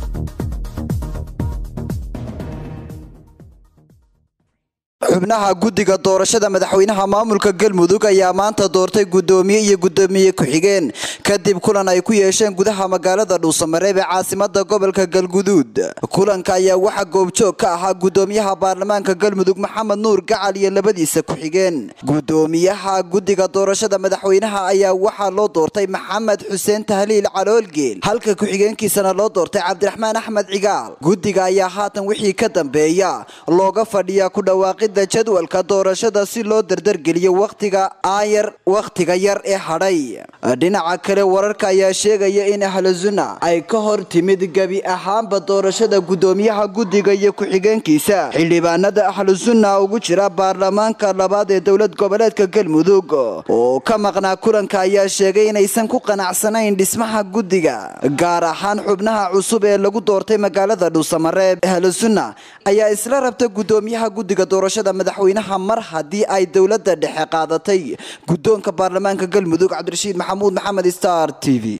xubnaha guddiga doorashada madaxweynaha maamulka Galmudug ayaa maanta doortay gudoomiye iyo gudoomiye ku xigeen kadib kulan ay ku yeesheen gudaha magaalada Dhuusamareeb ee caasimadda gobolka Galguduud. Kulanka ayaa waxa goobjoog ka ahaa gudoomiyaha baarlamaanka Galmudug Maxamed Nuur Gacal iyo labadiisa ku xigeen. Gudoomiyaha guddiga doorashada madaxweynaha ayaa waxa loo doortay Maxamed Xuseen Tahliil Caloolgeel halka ku xigeenkiisana loo doortay Cabdiraxmaan Axmed Cigaal. Guddiga ayaa haatan wixii ka dambeeya looga fadhiyaa ku dhawaaqida jadwalka doorashada si loo dardargeliyo waqtiga yar ee hadhay. Dhinaca kale wararka ayaa sheegaya in Ahlusunna ay ka hor timid gabi ahaanba doorashada gudoomiyaha guddiga iyo ku xigeenkiisa. Xildhibaanada Ahlusunna ugu jira baarlamaanka labaad ee dowlad goboleedka Galmudug oo ka maqnaa kulanka ayaa sheegay inaysan ku qanacsanayn dhismaha guddiga gaar ahaan xubnaha cusub ee lagu doortay magaalada Dhuusamareeb. Ahlusunna ayaa isla rabta gudoomiyaha guddiga doorashada madaxweynaha mar hadii ay dowladda dhexe qaadatay gudoonka baarlamaanka Galmudug. Cabdirashiid Maxamuud Maxamed, Star TV.